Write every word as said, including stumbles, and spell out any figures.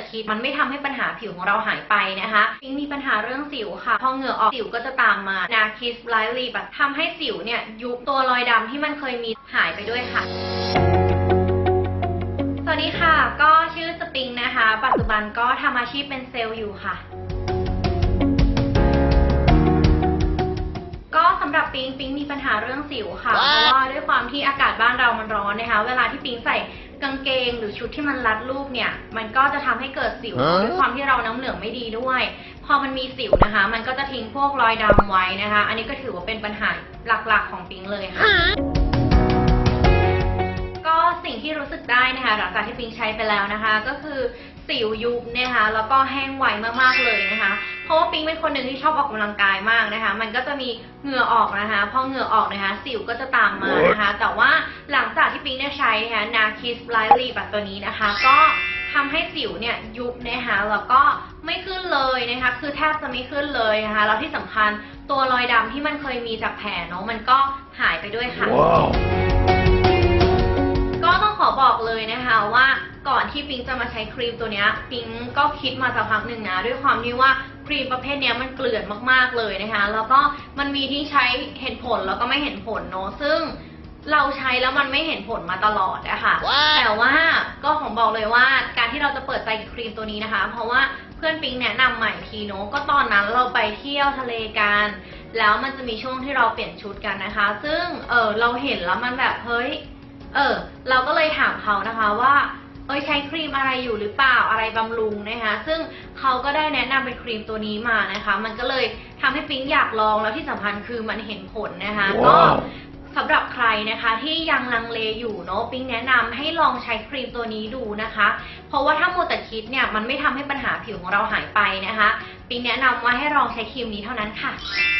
คิดมันไม่ทำให้ปัญหาผิวของเราหายไปนะคะปิ๊งมีปัญหาเรื่องสิวค่ะพอเหงื่อออกสิวก็จะตามมานาคิสไลท์ลีแบบทำให้สิวเนี่ยยุบตัวรอยดำที่มันเคยมีหายไปด้วยค่ะสวัสดีค่ะก็ชื่อสปริงนะคะปัจจุบันก็ทำอาชีพเป็นเซลล์อยู่ค่ะก็สำหรับปิงปิงมีปัญหาเรื่องสิวค่ะเพราะว่าด้วยความที่อากาศบ้านเรามันร้อนนะคะเวลาที่ปิงใส่กางเกงหรือชุดที่มันรัดรูปเนี่ยมันก็จะทำให้เกิดสิวด้วยความที่เราน้ำเหลืองไม่ดีด้วยพอมันมีสิวนะคะมันก็จะทิ้งพวกรอยดำไว้นะคะอันนี้ก็ถือว่าเป็นปัญหาหลักๆของปิงเลยค่ะก็สิ่งที่รู้สึกได้นะคะหลังจากที่ปิงใช้ไปแล้วนะคะก็คือสิวยุบนะคะแล้วก็แห้งไวมากๆเลยนะคะเพราะว่าปิงเป็นคนหนึ่งที่ชอบออกกำลังกายมากนะคะมันก็จะมีเหงื่อออกนะคะพอเหงื่อออกนะคะสิวก็จะตามมานะคะแต่ว่าหลังจากที่ปิงได้ใช้นะคะนาคิสไลท์ลีแบบตัวนี้นะคะก็ทำให้สิวเนี่ยยุบนะคะแล้วก็ไม่ขึ้นเลยนะคะคือแทบจะไม่ขึ้นเลยนะคะแล้วที่สำคัญตัวรอยดำที่มันเคยมีจากแผลเนาะมันก็หายไปด้วยค่ะ wow. ก็ต้องขอบอกเลยนะคะว่าก่อนที่ปิงจะมาใช้ครีมตัวนี้ปิงก็คิดมาสักพักหนึ่งนะด้วยความที่ว่าครีมประเภทนี้มันเกลื่อนมากๆเลยนะคะแล้วก็มันมีที่ใช้เห็นผลแล้วก็ไม่เห็นผลเนาะซึ่งเราใช้แล้วมันไม่เห็นผลมาตลอดนะคะ wow. แต่ว่าก็ผมบอกเลยว่าการที่เราจะเปิดใจกับครีมตัวนี้นะคะเพราะว่าเพื่อนปิงแนะนำใหม่ทีเนาะก็ตอนนั้นเราไปเที่ยวทะเลกันแล้วมันจะมีช่วงที่เราเปลี่ยนชุดกันนะคะซึ่งเออเราเห็นแล้วมันแบบเฮ้ยเออเราก็เลยถามเขานะคะว่าเอ้ยใช้ครีมอะไรอยู่หรือเปล่าอะไรบำรุงนะคะซึ่งเขาก็ได้แนะนำเป็นครีมตัวนี้มานะคะมันก็เลยทำให้ปิ๊งอยากลองแล้วที่สำคัญคือมันเห็นผลนะคะ wow. ก็สำหรับใครนะคะที่ยังลังเลอยู่เนาะปิ๊งแนะนำให้ลองใช้ครีมตัวนี้ดูนะคะเพราะว่าถ้ามัวแต่คิดเนี่ยมันไม่ทำให้ปัญหาผิวของเราหายไปนะคะปิ๊งแนะนำว่าให้ลองใช้ครีมนี้เท่านั้นค่ะ